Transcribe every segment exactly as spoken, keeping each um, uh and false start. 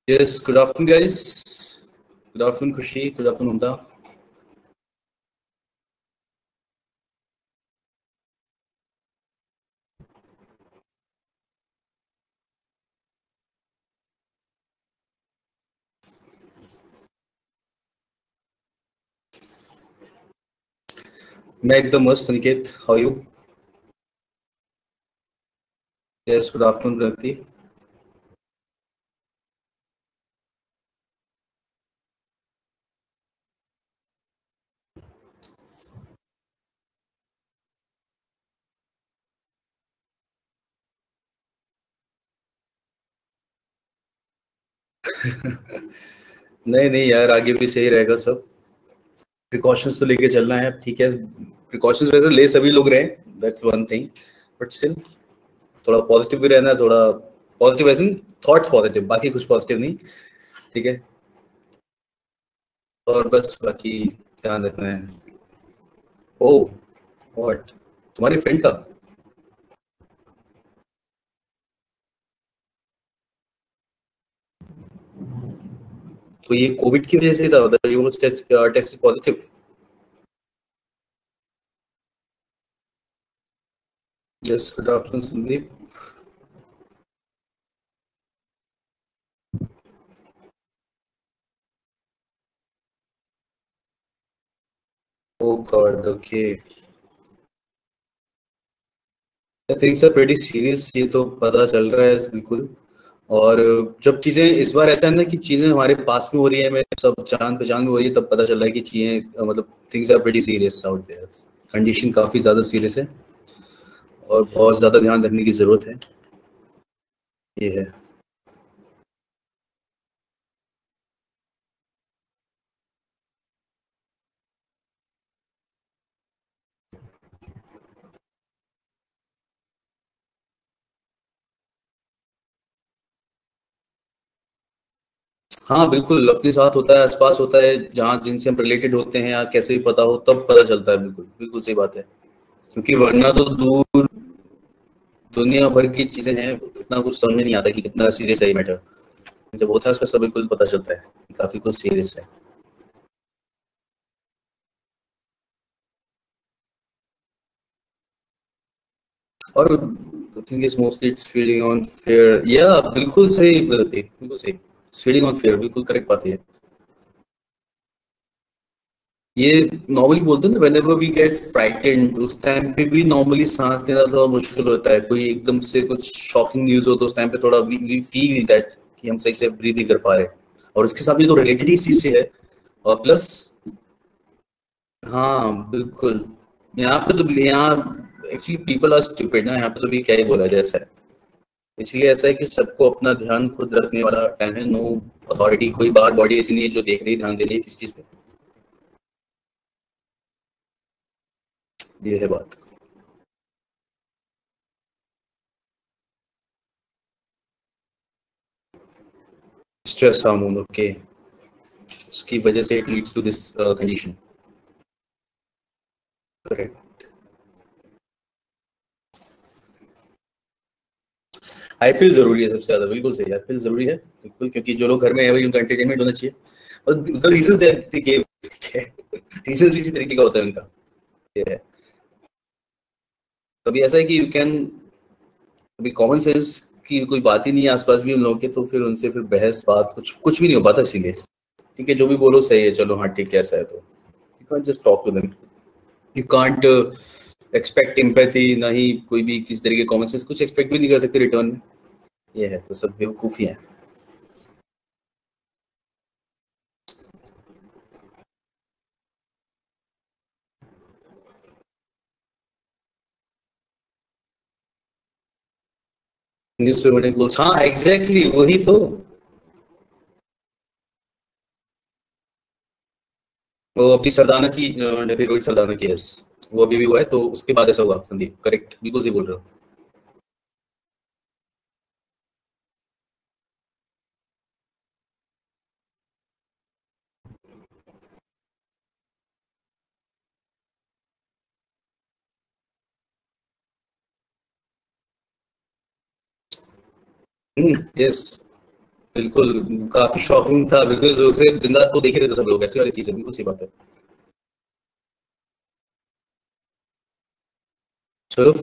Yes, good afternoon, guys. Good afternoon, Khushi. Good afternoon, Mamta. मैं एकदम मस्त Aniket. How are you? Yes, good afternoon, Pragati. नहीं नहीं यार, आगे भी सही रहेगा सब. प्रिकॉशंस तो लेके चलना है, ठीक है. प्रिकॉशंस वैसे ले सभी लोग रहे हैं, that's one thing. But still थोड़ा पॉजिटिव भी रहना है, थोड़ा positive as in thoughts positive, बाकी कुछ पॉजिटिव नहीं. ठीक है. और बस बाकी ध्यान रखना है. Oh what? तुम्हारी फ्रेंड का? तो ये कोविड की वजह से था, मतलब ये was test test positive. Yes, good afternoon Sandeep. Oh god, okay. Things are pretty serious, ये तो पता चल रहा है बिल्कुल. और जब चीजें इस बार ऐसा है ना कि चीजें हमारे पास में हो रही है, हमें सब जान पहचान में हो रही है, तब पता चल रहा है कि चीजें मतलब things are pretty serious out there. Condition काफी ज्यादा सीरियस है और बहुत ज्यादा ध्यान रखने की जरूरत है. ये है. हाँ बिल्कुल, अपने साथ होता है, आसपास होता है, जहाँ जिनसे हम रिलेटेड होते हैं या कैसे भी पता हो, तब पता चलता है. बिल्कुल बिल्कुल सही बात है. क्योंकि वरना तो दूर दुनिया भर की चीजें हैं, इतना कुछ समझ में नहीं आता कि कितना सीरियस है ये मैटर. जब होता है उसका सब बिल्कुल पता चलता है कि काफी कुछ सीरियस है. और thing is mostly it's feeding on fear. या बिल्कुल सही गलती, बिल्कुल सही. इट्स फीडिंग ऑन फेयर, बिल्कुल करेक्ट बात है. ये नॉर्मली बोलते हैं ना, व्हेनेवर वी गेट फ्राइटेंड, उस टाइम पे भी नॉर्मली सांस लेना थोड़ा मुश्किल होता है. कोई एकदम से कुछ शॉकिंग न्यूज हो तो उस टाइम पे थोड़ा वी फील दैट कि हम सही से ब्रीथ नहीं कर पा रहे. और उसके साथ ये तो रिलेटेड ही इस चीज से है. और प्लस, हाँ बिल्कुल. यहाँ पे तो यहाँ एक्चुअली पीपल आर स्टूपिड ना, यहाँ पे तो भी क्या ही बोला जाए ऐसा है. इसलिए ऐसा है कि सबको अपना ध्यान खुद रखने वाला टाइम है. नो अथॉरिटी, कोई बाहर बॉडी ऐसी नहीं है जो देख रही है, ध्यान दे रही है किस चीज पे. ये है बात. Stress hormone, okay. उसकी वजह से it leads to this condition. Correct. IPL जरूरी है सबसे ज्यादा, बिल्कुल सही. आईपीएल जरूरी है बिल्कुल, क्योंकि जो लोग घर में है वही उनका एंटरटेनमेंट होना चाहिए. और the reasons that they give, reasons भी इसी तरीके का होता है उनका. ये है. कभी ऐसा है कि यू कैन, अभी कॉमन सेंस की कोई बात ही नहीं है आसपास भी उन लोगों के, तो फिर उनसे फिर बहस बात कुछ कुछ भी नहीं हो पाता. इसीलिए ठीक है, जो भी बोलो सही है, चलो हाँ ठीक है, ऐसा है तो you can't just talk to them. You can't expect empathy, ना ही कोई भी किस तरीके कॉमन सेंस कुछ एक्सपेक्ट भी नहीं कर सकते रिटर्न में. ये है, तो सब बेवकूफ़ी है. न्यूज़ पेपर में क्लोज, हाँ एग्जैक्टली वही तो. वो अपनी सरदाना की अ, फिर रोहित सरदाना की, यस. वो अभी भी हुआ है, तो उसके बाद ऐसा हुआ. संदीप करेक्ट, बिल्कुल सही बोल रहे हो. यस. बिल्कुल, काफ़ी शॉकिंग था बिकॉज़ उसे बिंदास तो देख ही रहे थे सब लोग, ऐसी वाली चीज़ है, बिल्कुल सही बात है। चलो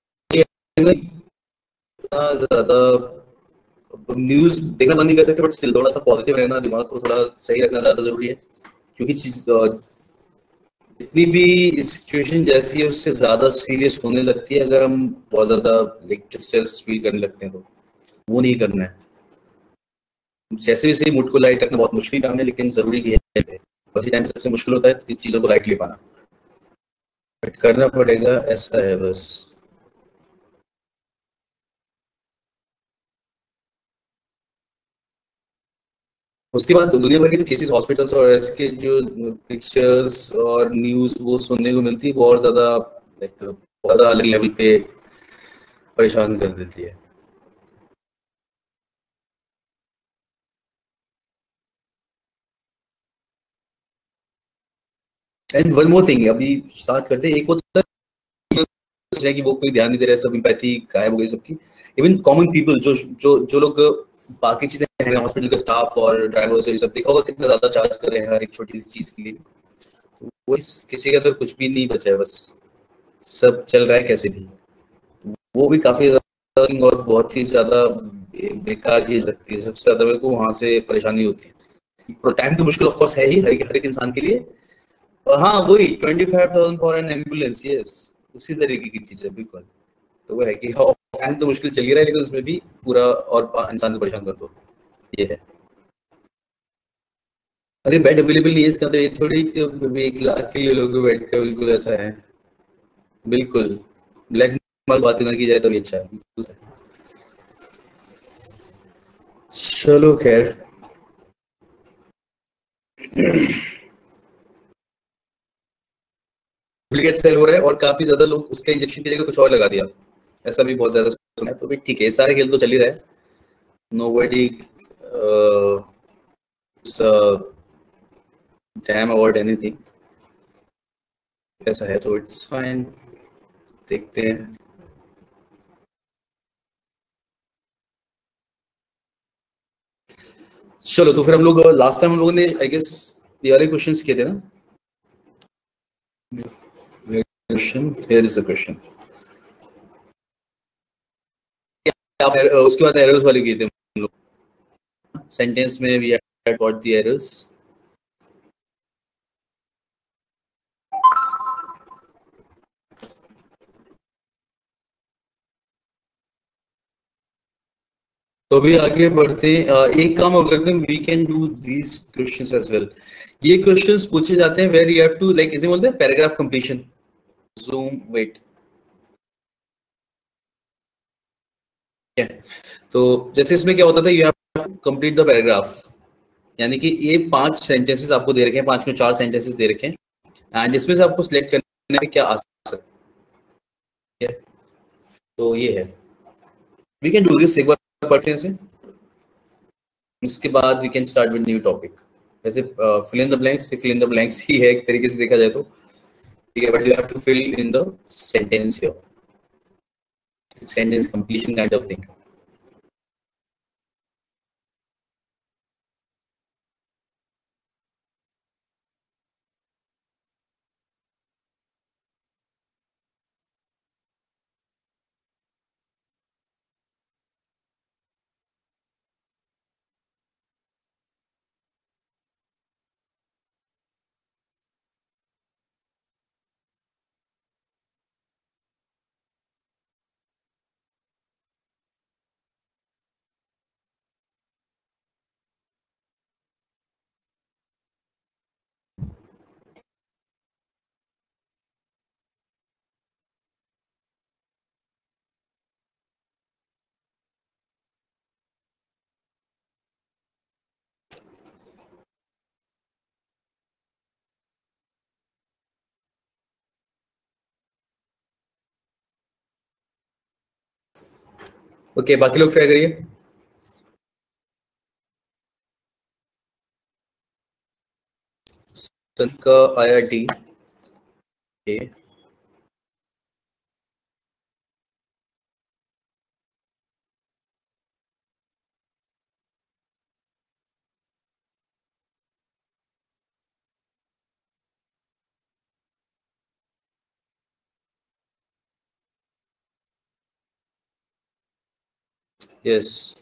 इतना ज़्यादा न्यूज़ देखना बंद नहीं कर सकते बट स्टिल थोड़ा-सा पॉजिटिव रहना, दिमाग को थोड़ा सही रखना ज़्यादा ज़रूरी है। क्योंकि चीज़ अ, जितनी भी सिचुएशन जैसी है उससे ज़्यादा सीरियस होने लगती है अगर हम बहुत ज़्यादा लाइक स्ट्रेस फील करने लगते हैं तो। वो नहीं करना है। जैसे भी सही मूड को लाइट रखना बहुत मुश्किल काम है लेकिन ज़रूरी भी है। उसी टाइम सबसे मुश्किल होता है इस चीज़ों को लाइट ले पाना। बट करना पड़ेगा, ऐसा है बस। उसके बाद दुनिया भर के जो केसेस हॉस्पिटल्स और इसके जो पिक्चर्स और न्यूज़ वो सुनने को मिलती है वो और ज़्यादा लाइक ज़्यादा अलग लेवल पे परेशान कर देती है। एंड वन मोर थिंग अभी स्टार्ट करते हैं, एक होता है कि वो कोई ध्यान नहीं दे रहा है, सब एम्पैथी गायब हो गई सबकी। इवन कॉमन पीपल जो जो जो लोग बाकी चीजें हैं, हॉस्पिटल के स्टाफ और ड्राइवर्स ये सब, देखा होगा कितना ज्यादा चार्ज कर रहे हैं हर एक छोटी सी चीज के लिए। तो वो इस किसी के अंदर कुछ भी नहीं बचा है, बस सब चल रहा है कैसे भी। वो भी काफी ज्यादा और बहुत ही ज्यादा बे- बेकार चीज लगती है। सबसे ज्यादा मेरे को वहां से परेशानी होती है। टाइम तो मुश्किल ऑफ कोर्स है ही हर एक हर एक इंसान के लिए। और हाँ वही twenty five thousand for an ambulance, yes उसी तरीके की चीज है बिल्कुल। तो वो है कि टाइम तो मुश्किल चल ही रहा है लेकिन उसमें भी पूरा और इंसान को परेशान कर दो, ये है। अरे बेड अवेलेबल नहीं है इसका तो ये थोड़ी कि एक लाख के लिए लोगों को बेड का बिल्कुल ऐसा है। बिल्कुल ब्लैक माल बात ना की जाए तो भी अच्छा है, बिल्कुल सही। चलो खैर। डुप्लीकेट सेल हो रहा है और काफी ज्यादा लोग उसके इंजेक्शन की जगह कुछ और लगा दिया, ऐसा भी बहुत ज्यादा सुना है। तो भी ठीक है, सारे खेल तो चल ही रहा है। Nobody damn about anything, ऐसा है तो इट्स फाइन। देखते हैं। चलो तो फिर हम लोग लास्ट टाइम हम लोगों ने आई गेस ये वाले क्वेश्चंस किए थे ना। Question here is the question. उसके बाद एरर्स वाले किए थे हम लोग। सेंटेंस में we had got the errors. तो भी आगे बढ़ते हैं। एक काम और करते हैं, we can do these questions as well. ये क्वेश्चंस पूछे जाते हैं where you have to like इसे बोलते हैं पैराग्राफ कंप्लीशन। जूम वेट है। तो जैसे इसमें क्या होता था, you have to complete the paragraph. यानी कि ये पांच सेंटेंसेस आपको दे रखे हैं, पांच में चार सेंटेंसेस दे रखे हैं एंड इसमें से आपको सिलेक्ट करना है क्या आ सकता है। तो ये है, वी कैन डू दिस। एक बार पढ़ते हैं इसे, इसके बाद we can start with new topic. वैसे fill in the blanks, fill in the blanks ही है एक तरीके से देखा जाए तो। ठीक है, but you have to fill in the sentence here, sentence completion kind of thing. Okay, बाकी लोग ट्राई करिए। सन का आया D A. Yes.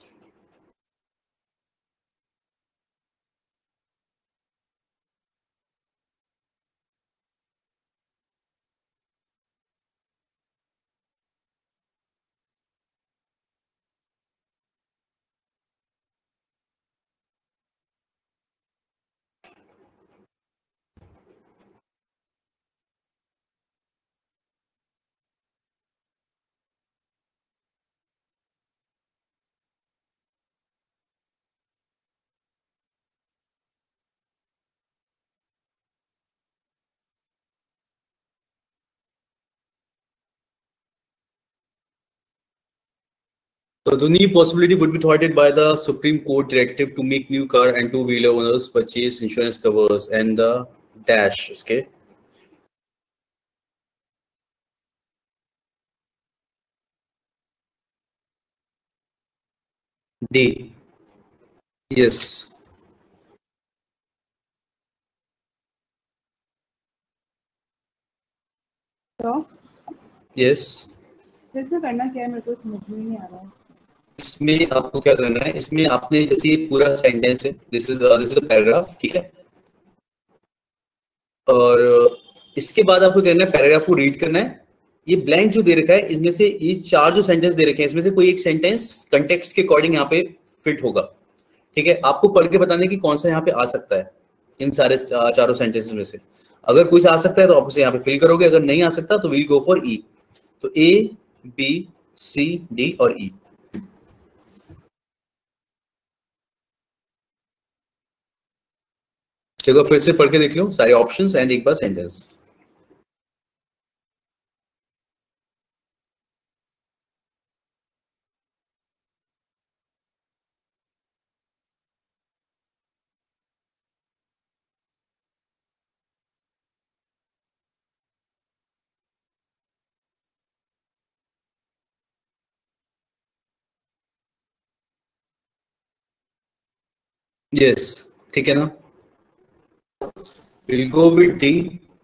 So the new possibility would be thwarted by the Supreme Court directive to make new car and two-wheeler owners purchase insurance covers and the dash. Okay. D. Yes. तो Yes. इसमें करना क्या है, मेरे को समझ में नहीं आ रहा है। इसमें आपको क्या करना है, इसमें आपने जैसे पूरा सेंटेंस है, this is this is a paragraph, ठीक है, और इसके बाद आपको करना है पैराग्राफ को रीड करना है। ये ब्लैंक जो दे रखा है, इसमें से ये चार जो सेंटेंस दे रखे हैं, इसमें से कोई एक सेंटेंस कंटेक्स्ट के अकॉर्डिंग यहाँ पे फिट होगा, ठीक है। आपको पढ़ के बताना है कि कौन सा यहाँ पे आ सकता है इन सारे चारों सेंटेंसेस में से। अगर कोई सा आ सकता है तो आप उसे यहाँ पे फिल करोगे, अगर नहीं आ सकता तो वील गो फॉर ई। तो ए, बी, सी, डी और ई। चलो फिर से पढ़ के देख लो सारे ऑप्शंस एंड एक बार सेंटेंस। यस, ठीक है ना, विल गो विद डी।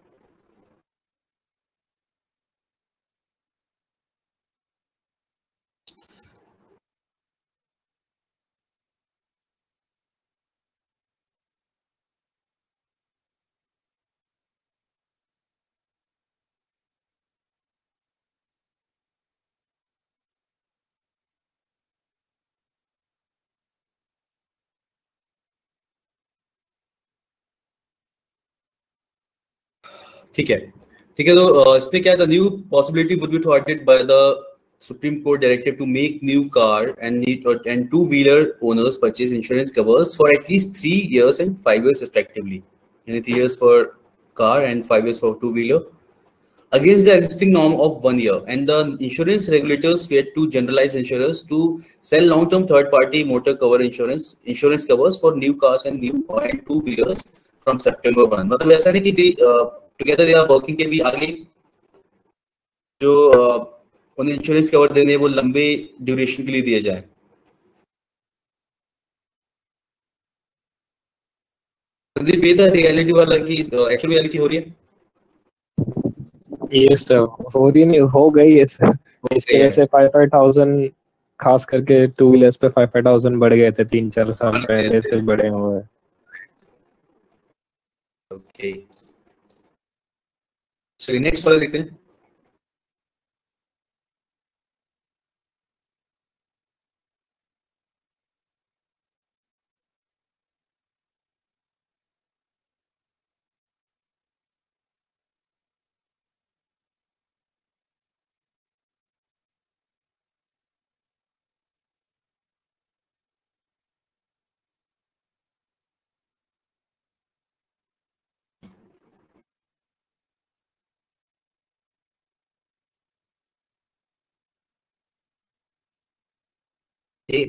ठीक है, ठीक है। तो इसमें क्या है, the new possibility would be thwarted by the Supreme Court directive to make new car and need and two-wheeler owners purchase insurance covers for at least three years and five years respectively. And three years for car and five years for two-wheeler, against the existing norm of one year. And the insurance regulators feared to generalize insurers to sell long-term third-party motor cover insurance insurance covers for new cars and new and two-wheelers from September first. मतलब ऐसा नहीं कि together they are working के भी आगे जो uh, उन्हें insurance cover देने वो लंबे ड्यूरेशन के लिए दिए जाए। संदीप, ये था रियलिटी वाला की एक्चुअल रियलिटी हो रही है। ये सर हो रही नहीं, हो गई है सर। इसके वजह से फाइव फाइव थाउजेंड खास करके टू व्हीलर्स पे फाइव फाइव थाउजेंड बढ़ गए थे तीन चार साल पहले से बढ़े हुए। ओके, सो नेक्स्ट वाला देखते हैं। ए,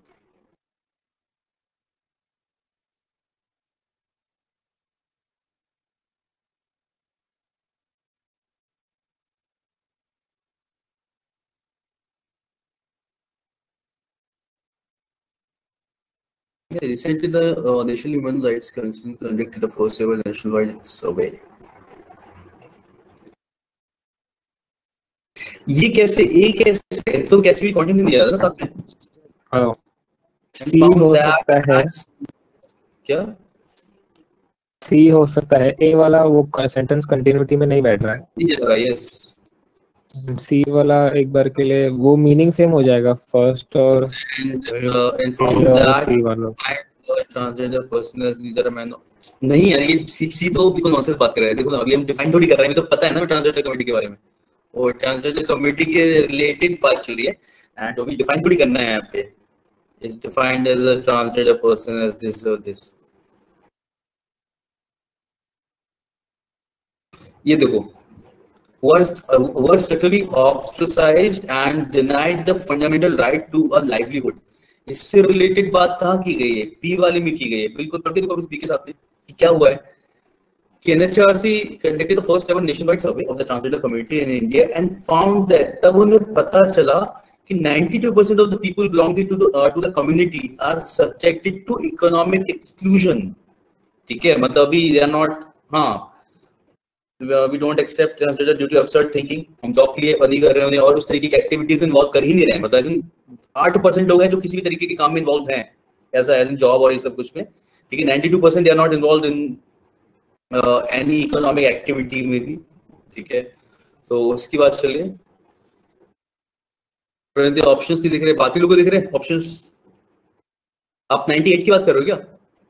Yeah, recently the uh, National Human Rights Council conducted the first ever nationwide survey. ये कैसे, ये कैसे तो कैसे भी कंटेंट नहीं दिया था ना साथ में। हाँ and सी found हो that सकता है, as क्या सी हो सकता है, ए वाला वो सेंटेंस कंटिन्यूटी में नहीं बैठ रहा है। यस सी वाला एक बार के लिए वो मीनिंग सेम हो जाएगा फर्स्ट और and A uh, and found और that सी वाला। a transgender person is neither a man नहीं यार, ये सी सी तो बिल्कुल नॉनसेंस बात कर रहे हैं। देखो ना, अभी हम डिफाइन थोड़ी कर रहे हैं, हमें तो पता है ना ट्रांसजेंडर कम्युनिटी के बारे में, वो ट्रांसजेंडर कम्युनिटी के रिलेटेड बात चल रही है एंड अभी डिफाइन थोड़ी करना है यहाँ पे। Is defined as a transgender person as this और दिस। ये देखो, were uh, were structurally ostracized and denied the fundamental right to a livelihood। इससे रिलेटेड बात कहाँ की गई है? पी वाले में की गई है, बिल्कुल पढ़ते देखो पी के साथ में कि क्या हुआ है कि N H R C conducted the first ever nationwide survey of the transgender community in India and found that तब उन्हें पता चला कि ninety-two percent of the people belonging to the uh, to the community are subjected to economic exclusion। ठीक है, मतलब अभी they are not, हाँ we don't accept transgender due to absurd thinking। हम जॉब के लिए नहीं कर रहे हैं और उस तरीके की एक्टिविटीज में इन्वॉल्व कर ही नहीं रहे हैं। मतलब आठ परसेंट लोग हैं जो किसी भी तरीके के काम में इन्वॉल्व हैं, ऐसा एज इन जॉब और ये सब कुछ में, ठीक है। Ninety two percent they are not involve in any economic activity में भी, ठीक है। तो उसकी बात चलिए, ऑप्शंस नहीं दिख रहे, बाकी लोगों को दिख रहे हैं ऑप्शंस? आप अट्ठानवे की बात कर रहे हो क्या?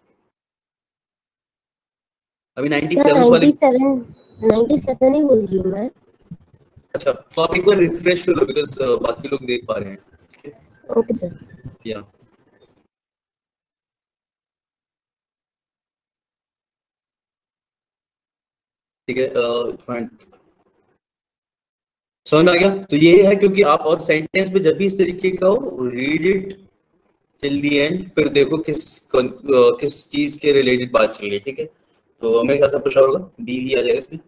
अभी सत्तानवे वाले सत्तानवे ही बोल रही हूँ मैं। अच्छा, तो आप एक बार रिफ्रेश कर लो बिकॉज़ बाकी लोग देख पा रहे हैं, ठीक है। Okay sir. या ठीक है, फाइन, समझ में आ गया। तो ये है क्योंकि आप और सेंटेंस में जब भी इस तरीके का हो, read it till the end, फिर देखो किस किस चीज के रिलेटेड बात चल रही है, ठीक है। तो हमें कैसा पूछा होगा, बी भी आ जाएगा इसमें।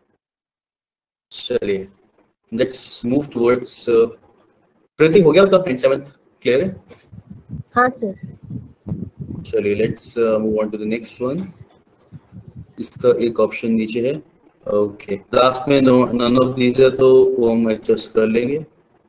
चलिए लेट्स मूव टुवर्ड्स, प्रति हो गया आपका नाइन सेवंथ क्लियर है? हाँ सर। चलिए let's move on to the next one. इसका एक ऑप्शन नीचे है, ओके लास्ट में नन ऑफ दीज है तो वो हम एडजस्ट कर लेंगे।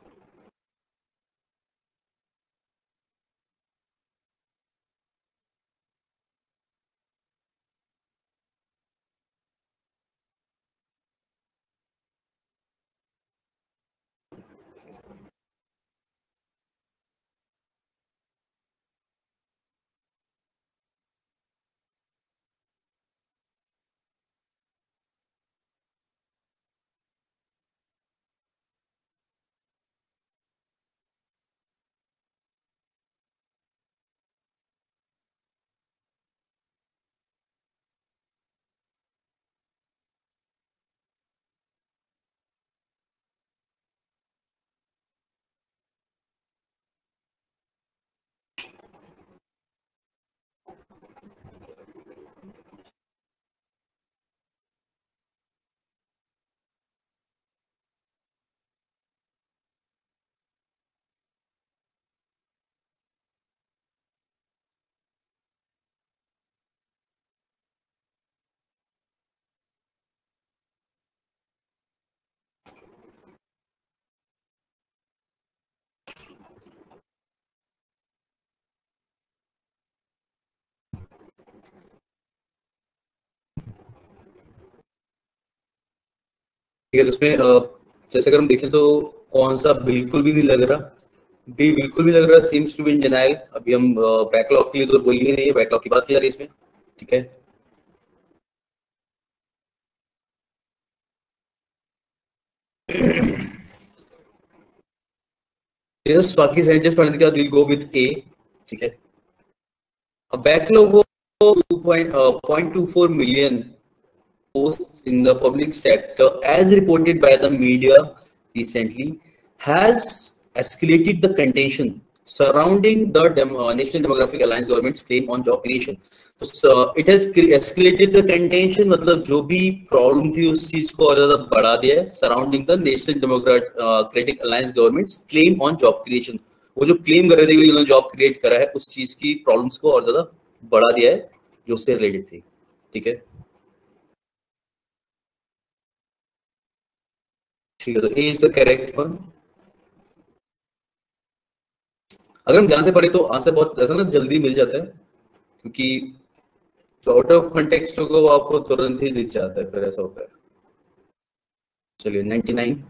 ठीक है, जिसमें जैसे अगर हम देखें तो कौन सा बिल्कुल भी नहीं लग रहा, बी बिल्कुल भी लग रहा, seems to be in denial. अभी हम बैकलॉग के लिए तो बोल ही नहीं है, बैकलॉग की बात की जा रही है इसमें, ठीक है। यस, बाकी साइंटिस्ट पढ़ने के बाद विल गो विद ए, ठीक है। अब बैकलॉग वो two point two four million posts in the public sector as reported by the media recently has escalated the contention surrounding the Dem uh, National Demographic Alliance government's claim on job creation। तो so, it has escalated the contention, मतलब जो भी problem थी उस चीज को और ज्यादा बढ़ा दिया है surrounding the National Democratic Alliance government's claim on job creation। वो जो क्लेम कर रहे थे कि उन्होंने जॉब क्रिएट करा है, उस चीज की प्रॉब्लम्स को और ज्यादा बढ़ा दिया है जो उससे रिलेटेड थी, ठीक है। ठीक है, तो A is the correct one. अगर हम ध्यान से पढ़े तो आंसर बहुत ऐसा ना जल्दी मिल जाता है, क्योंकि जो आउट ऑफ कंटेक्स्ट होगा वो आपको तुरंत ही दिख जाता है, फिर ऐसा होता है। चलिए नाइन्टी नाइन।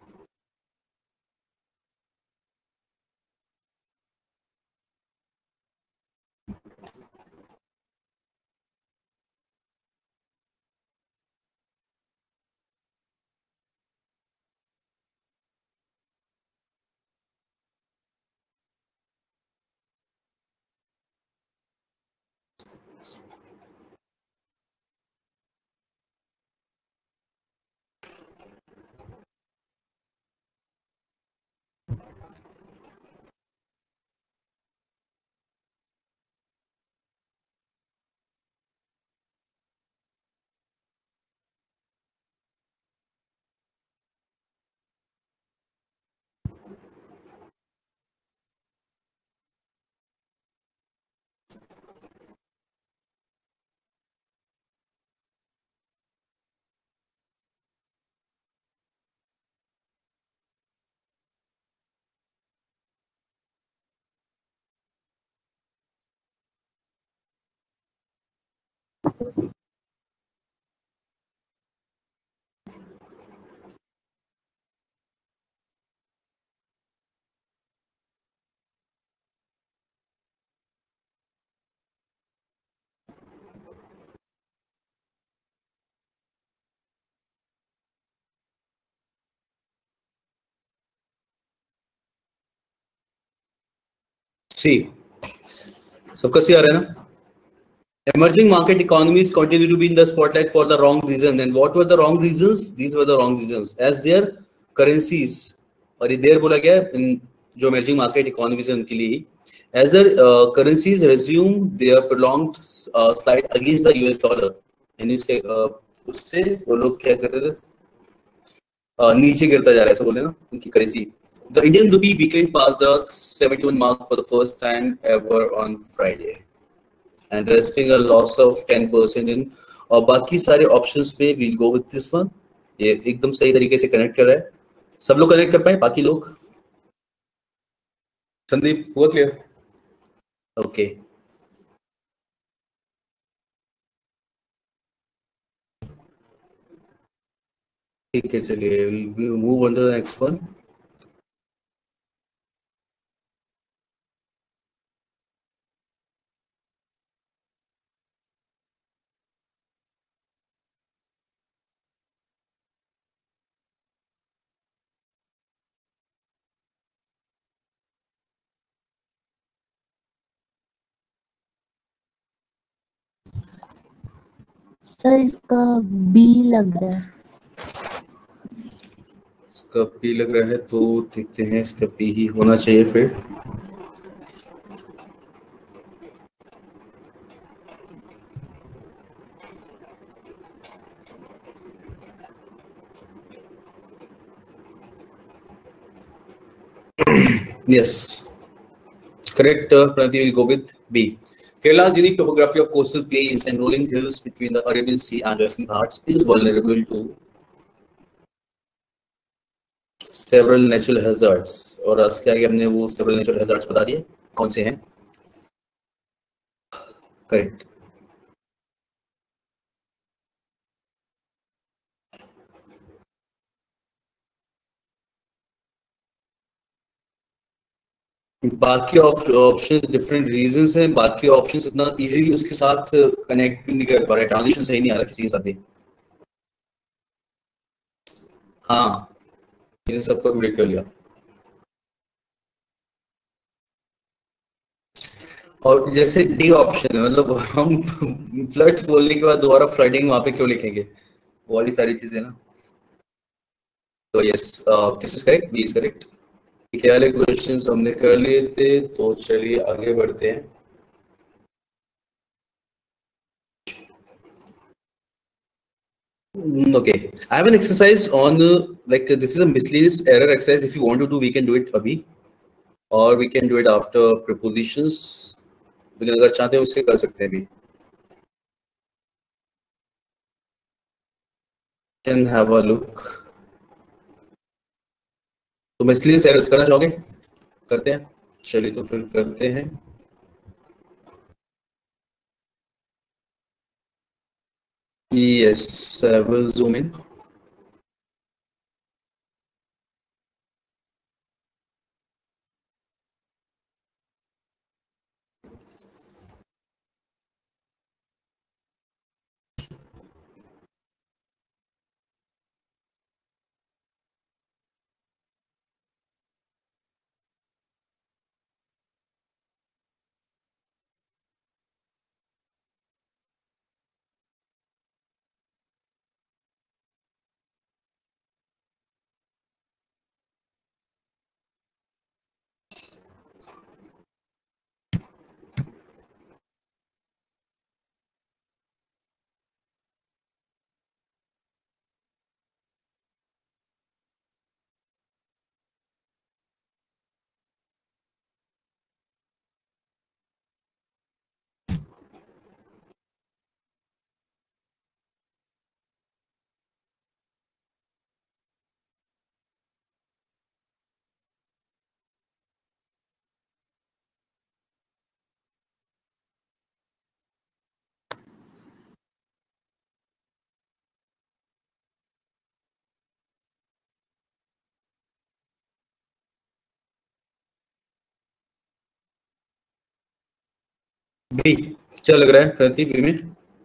सी सबका सी आ रहा है ना? Emerging market economies continue to be in the spotlight for the wrong reason. And what were the wrong reasons? These were the wrong reasons. As their currencies, और इधर बोला गया है जो emerging market economies है उनके लिए, as their uh, currencies resume their prolonged uh, slide against the U S dollar, यानी उसके uh, उससे वो लोग क्या कर रहे थे, uh, नीचे गिरता जा रहा है, ऐसा बोले ना उनकी currency. The Indian rupee weekend passed the seventy-one mark for the first time ever on Friday. And resting a loss of ten percent in, और बाकी सारे ऑप्शंस पे we'll go with this one. ये एकदम सही तरीके से कनेक्ट कर रहा है. सब लोग कनेक्ट कर पाए? बाकी लोग? संदीप हुआ क्लियर? ओके ठीक है, चलिए we'll move on to the next one. Sir इसका बी लग रहा है. इसका पी लग रहा है तो देखते हैं, इसका पी ही होना चाहिए फिर. Yes, correct. Uh, Pranati will go with B. Kerala's unique topography of coastal plains and rolling hills between the Arabian Sea and Western Ghats is vulnerable to several natural hazards. और इसके आगे हमने वो several natural hazards बता दिए कौन से हैं. Correct. बाकी ऑप्शन डिफरेंट रीजंस हैं, बाकी ऑप्शंस इतना इजीली उसके साथ कनेक्ट नहीं कर पा रहे, ट्रांजिशन सही नहीं आ रहा किसी के साथ भी. हाँ ये सबको ब्रेक कर लिया. और जैसे डी ऑप्शन है, मतलब हम फ्लड्स बोलने के बाद दोबारा फ्लडिंग वहां पे क्यों लिखेंगे, वो वाली सारी चीजें ना. तो yes this is correct, B is correct. ये वाले क्वेश्चंस हमने कर लिए थे, तो चलिए आगे बढ़ते हैं. Okay, I have an exercise on uh, like uh, this is a miscellaneous error exercise. If you want to do, we can do it abhi, or we can do it after prepositions. लेकिन अगर चाहते हैं उससे कर सकते हैं भी. Can have a look. तो miscellaneous errors करना चाहोगे? करते हैं. चलिए तो फिर करते हैं। Yes, I will zoom in. B क्या लग रहा है प्रति बी में?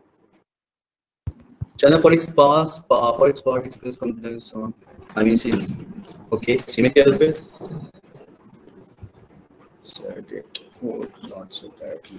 China for its past, for its part express confidence on I mean C. Okay, C में क्या है? Set it. Oh, not so tightly.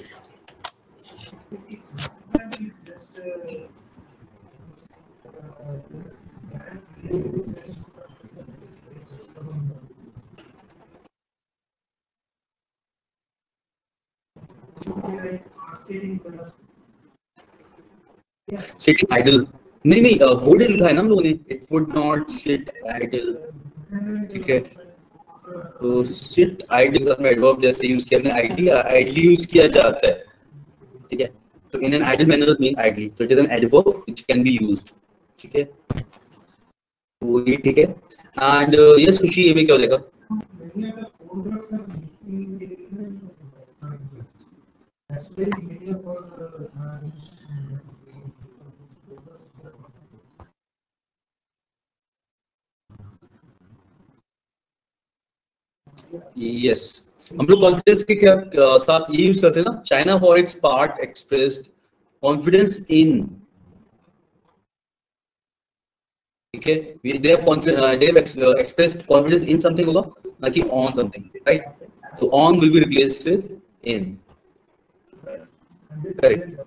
Sitting idle. नहीं नहीं वुड लिखा है ना हम लोगों ने, it would not sit idle, ठीक है। तो सिट आइडल के साथ में एडवर्ब जैसे यूज किया, आइडली आइडली यूज किया जाता है, ठीक है। तो in an idle manner mean idly, तो it is an adverb which can be used, ठीक है। वो ये ठीक है। एंड यस खुशी, ये में क्या हो जाएगा? यस, हम लोग कॉन्फिडेंस के क्या साथ ये यूज करते हैं ना, China for its part expressed confidence in, ठीक है। They have confidence, they have expressed confidence in something होगा, ना कि ऑन समथिंग, राइट। तो on will be replaced with in, correct.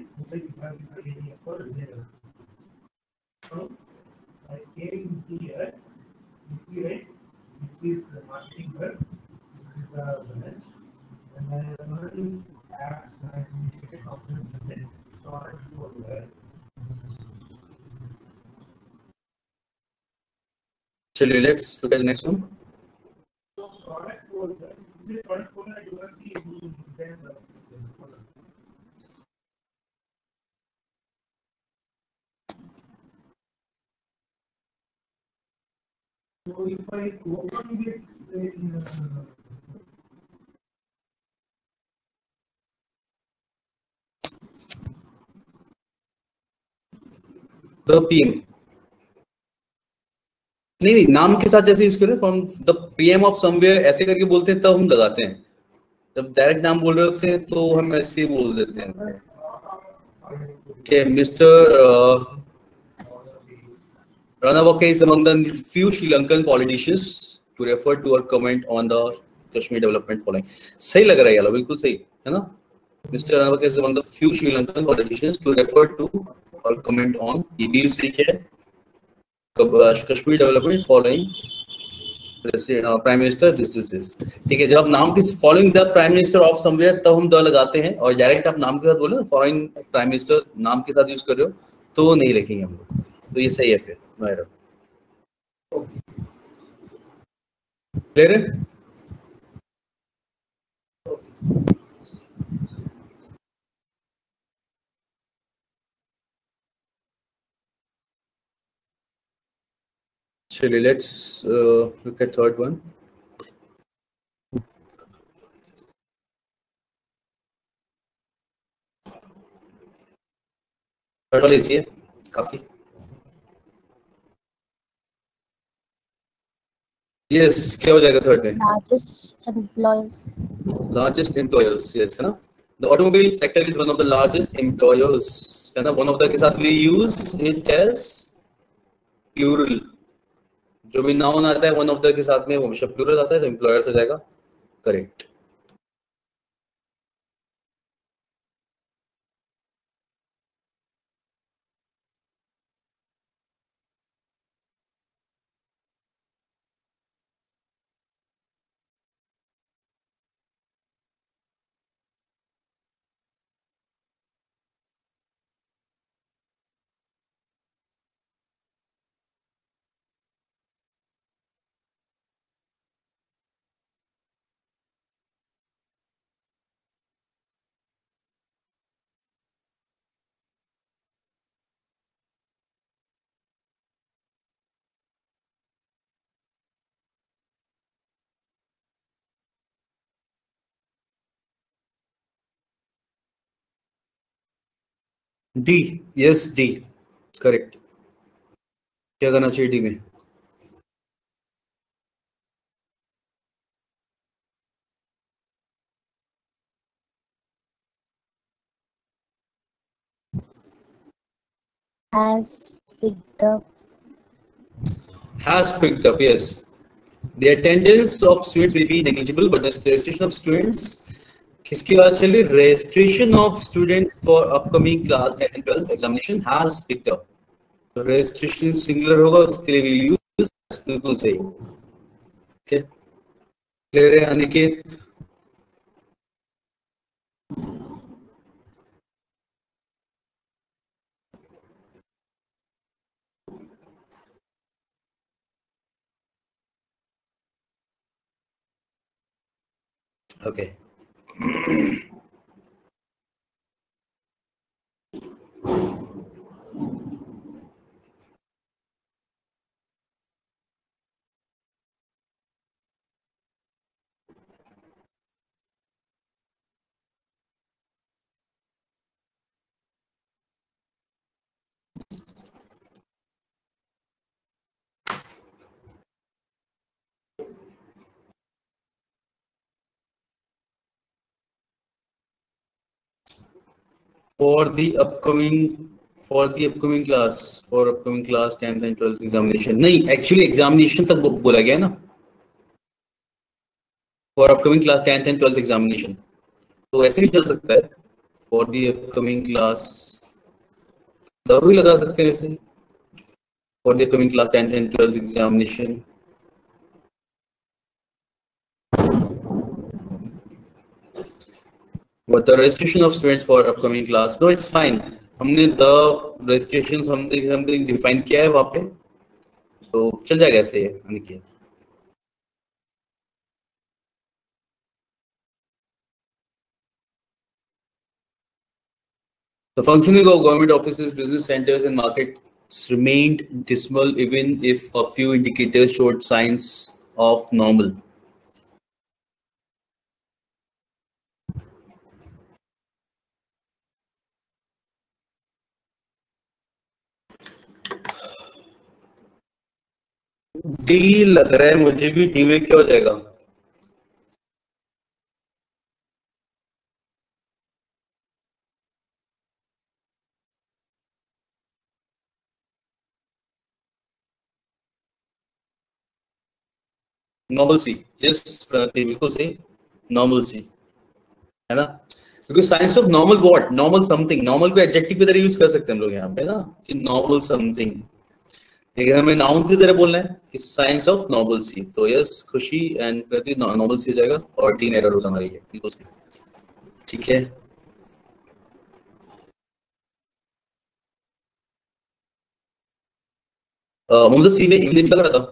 This is marketing work. This is the business. And then the learning apps has indicated confidence in it. Product for the चलिए let's look at the next one. So product for the this is product for the U S D design the So if I open this in uh, The P M, नहीं नहीं नाम के साथ जैसे use करें, from the PM of somewhere ऐसे करके बोलते हैं, तब हम लगाते हैं। जब डायरेक्ट नाम बोल रहे होते हैं तो हम ऐसे ही बोल देते हैं कि mister Ranawake is among the few Sri Lankan politicians to refer to or comment on the Kashmir development following. सही लग रहा है यार, बिल्कुल सही है ना। Mister Ranawake is among the few Sri Lankan politicians to refer to or comment on, ये भी सही है, Kashmir development following prime minister this is this, ठीक है। जब आप नाम के following the prime minister of somewhere तब हम द लगाते हैं, और डायरेक्ट आप नाम के साथ बोले फॉलोइंग प्राइम मिनिस्टर नाम के साथ यूज कर रहे हो तो नहीं रखेंगे हम लोग, तो ये सही है फिर मेरा। क्लियर है? चलिए let's look at third one. Third वाला इजी है काफी। यस, क्या हो जाएगा थर्ड में? Largest employers. Largest employers, yes, है ना। The automobile sector is one of the largest employers, है ना। वन ऑफ द के साथ we use it as plural. जो भी नाउन आता है वन ऑफ द के साथ में वो हमेशा प्लूरल आता है, तो एम्प्लॉयर्स हो जाएगा correct. D, yes D correct. क्या करना चाहिए डी में? Has picked up. Has picked up, yes. The attendance of students will be negligible, but the registration of students, किसकी बात चल रही? Registration of students for upcoming class ten and twelve examination has picked up. तो registration singular होगा, उसके लिए we'll use बिल्कुल सही। Okay, clear है Aniket? Okay. For the upcoming for the upcoming class for upcoming class tenth and twelfth examination, नहीं actually examination तक बोला गया ना, for upcoming class tenth and twelfth examination, तो ऐसे भी चल सकता है for the upcoming class, दर भी लगा सकते हैं ऐसे for the upcoming class tenth and twelfth examination। But the registration of students for upcoming class, no, it's fine. हमने the registration something something define किया है वहाँ पे, तो चल जाएगा ऐसे Aniket. The functioning of government offices, business centers, and markets remained dismal, even if a few indicators showed signs of normal. D लग रहा है मुझे भी, डी में क्या हो जाएगा? नॉर्मल सी, यस बिल्कुल सही, नॉर्मल सी, है ना। Because signs of normal what, normal something, normal को एडजेक्टिव की तरह यूज कर सकते हैं हम लोग यहाँ पे ना, कि नॉर्मल समथिंग, लेकिन हमें नाउन की तरह बोलना है कि साइंस ऑफ नॉर्मल सी, तो यस खुशी एंड प्रति नॉर्मल सी हो जाएगा, और तीन एरर होगा हमारी, बिल्कुल सही, ठीक है। मोहम्मद सी में इवन लग रहा था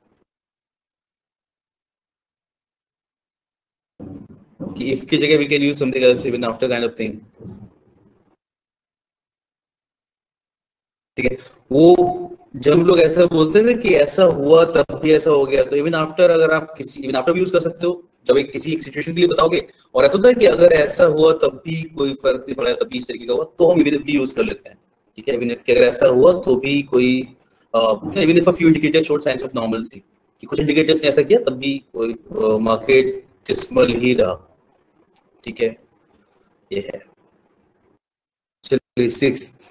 कि if की जगह we can use something else even after kind of thing, ठीक है। वो जब हम लोग ऐसा बोलते हैं ना कि ऐसा हुआ तब भी ऐसा हो गया, तो इवन आफ्टर अगर आप किसी इवन आफ्टर भी यूज कर सकते हो, जब एक किसी एक सिचुएशन के लिए बताओगे, और ऐसा होता है कि अगर ऐसा हुआ तब भी कोई फर्क नहीं पड़ा तब भी इस तरीके का हुआ, तो हम इवन भी यूज कर लेते हैं, ठीक है, इवन इफ अगर ऐसा हुआ तो भी कोई even if a few indicators showed signs of normalcy, कि कुछ इंडिकेटर्स ने ऐसा किया तब भी कोई मार्केट डिसमल ही रहा। ठीक है, ये है। चलिए sixth,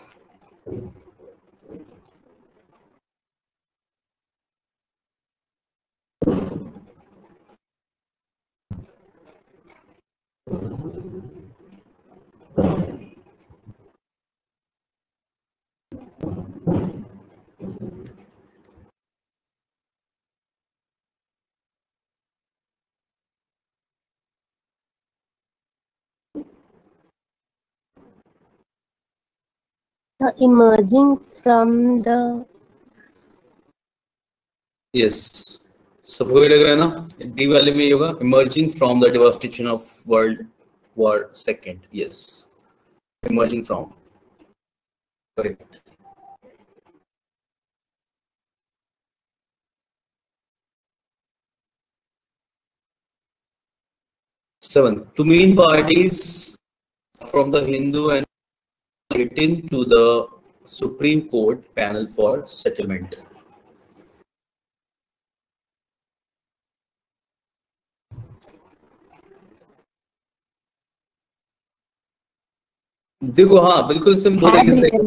The emerging from the yes सबको ये लग रहा है ना, डी वाले में ये होगा, emerging from the devastation of world war second. Yes, emerging from, correct. Seven, two main parties from the Hindu and written to the Supreme Court panel for settlement. देखो हाँ बिल्कुल से हम दो तरीके से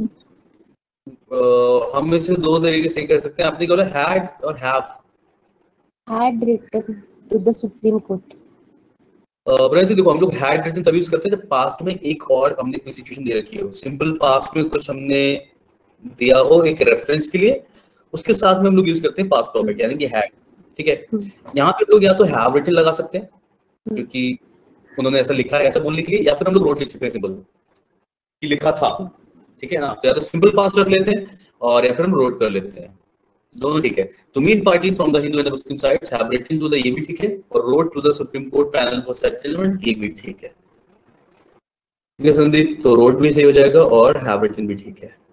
हम इसे दो तरीके से कर सकते हैं। आपने कहा had और have, had written to the Supreme Court। परंतु देखो हम लोग हैड रिटन तभी यूज करते हैं जब पास्ट में एक और हमने कोई सिचुएशन दे रखी हो, सिंपल पास्ट में कुछ हमने दिया हो एक रेफरेंस के लिए, उसके साथ में हम लोग यूज करते हैं पास्ट परफेक्ट यानी कि हैड। ठीक है, यहाँ पे लोग या तो हैव रिटन लगा सकते हैं क्योंकि उन्होंने ऐसा लिखा है ऐसा बोलने के लिए, या फिर हम लोग रोट लिख सकते हैं सिंपल कि लिखा था। ठीक है ना, तो या तो सिंपल पास्ट रख लेते हैं और या फिर हम रोट कर लेते हैं, दोनों ठीक है। तो main parties from the Hindu and the Muslim sides have written to the, ये भी ठीक है, और wrote to the Supreme Court panel for settlement, ये भी ठीक है। ठीक है संदीप, तो रोट भी सही हो जाएगा और हैव रिटन भी ठीक है।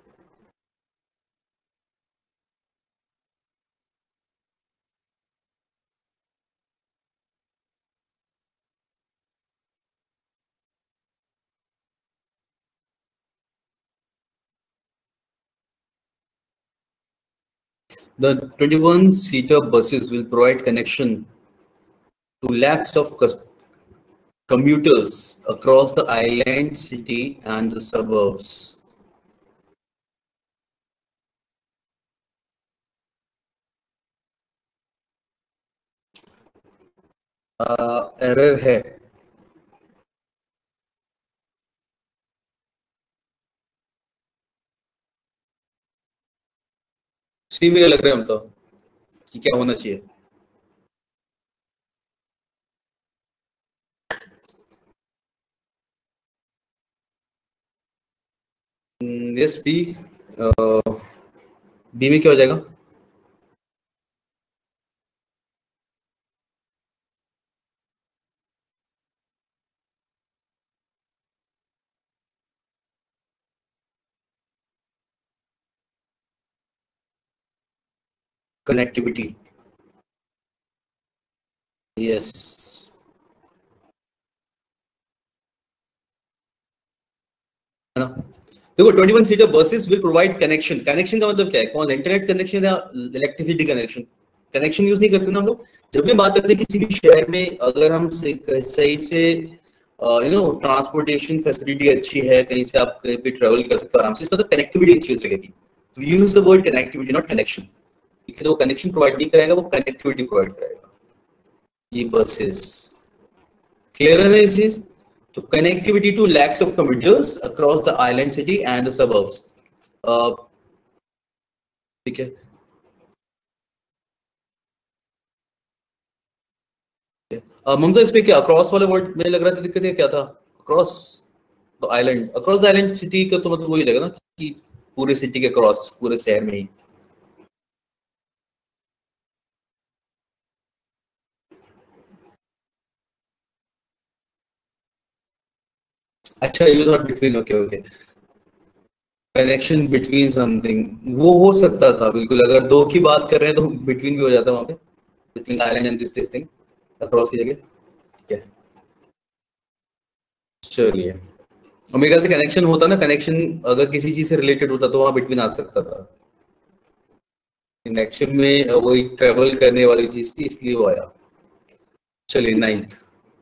The twenty-one seater buses will provide connection to lakhs of commuters across the island city and the suburbs. Uh, error है, सी में लग रहा है हम तो कि क्या होना चाहिए। यस बी, बी में क्या हो जाएगा? Connectivity, yes. है ना, देखो इक्कीस seater buses will provide connection. Connection का मतलब क्या है? कौन, इंटरनेट कनेक्शन या इलेक्ट्रिसिटी कनेक्शन? कनेक्शन यूज नहीं करते ना हम लोग जब भी बात करते हैं किसी भी शहर में। अगर हम सही से यू नो ट्रांसपोर्टेशन फैसिलिटी अच्छी है, कहीं से आप कहीं पे ट्रेवल कर सकते हो आराम से, इसका तो कनेक्टिविटी अच्छी हो सकेगी। तो use the word connectivity not connection. ठीक है, तो वो कनेक्शन प्रोवाइड नहीं कराएगा, वो कनेक्टिविटी प्रोवाइड कराएगा। ये बसेस क्लियर है ना ये चीज? तो connectivity to lakhs of commuters across the island city and the suburbs। ठीक है, ममता इस पे क्या अक्रॉस वाले वर्ड मुझे लग रहा था दिक्कत है क्या था? Across the island, across the island city का तो मतलब वही लगा ना कि पूरे सिटी के क्रॉस, पूरे शहर में ही। अच्छा, you not between, okay okay, connection between something वो हो सकता था बिल्कुल। अगर दो की बात कर रहे हैं तो बिटवीन भी हो जाता वहां पे, between island and this this thing, across की जगह। ठीक है, चलिए और मेरे ख्याल से कनेक्शन होता ना, कनेक्शन अगर किसी चीज से रिलेटेड होता तो वहां बिटवीन आ सकता था। कनेक्शन में वो एक ट्रेवल करने वाली चीज थी, इसलिए वो आया। चलिए ninth.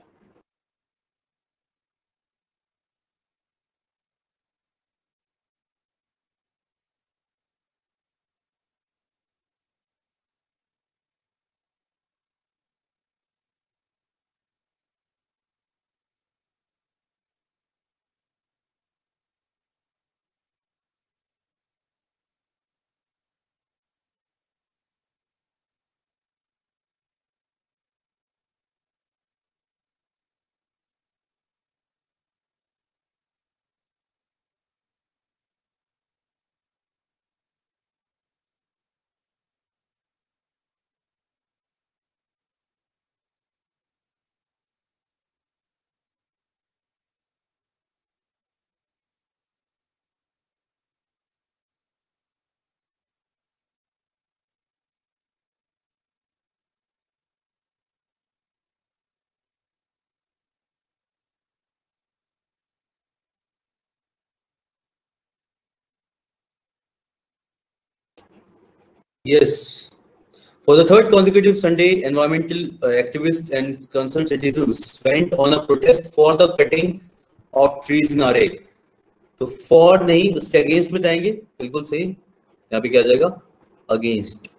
Yes. For the third consecutive Sunday, environmental uh, activists and concerned citizens went on a protest for the cutting of trees in R A. तो फॉर नहीं, उसके अगेंस्ट में जाएंगे, बिल्कुल सही। यहाँ पे क्या आ जाएगा? Against.